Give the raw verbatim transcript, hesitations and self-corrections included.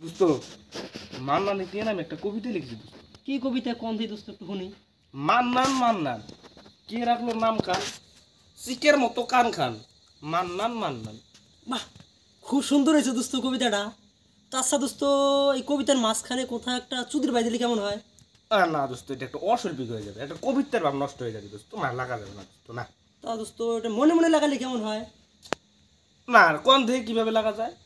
দোস্ত মান্নান দিয়ে আমি একটা কবিতা লিখছি দোস্ত। কি কবিতা কোন দি দোস্ত একটু শুনি। মান্নান মান্নান কে রাখলো নাম খান, চিকের মতো কান খান, মান্নান মান্নান। বাহ, খুব সুন্দর হয়েছে দোস্ত কবিতাটা। তো আচ্ছা দোস্ত, এই কবিতার মাঝখানে কোথাও একটা চুদির বাই দিলে কেমন হয়? আর না দোস্ত, এটা একটা অশৈল্পিক হয়ে যাবে, একটা কবিতার ভাব নষ্ট হয়ে যাবে দোস্ত, না লাগা যাবে না দোস্ত, না তা দোস্ত এটা মনে মনে লাগালে কেমন হয়? না। আর কোন থেকে কিভাবে লাগা যায়?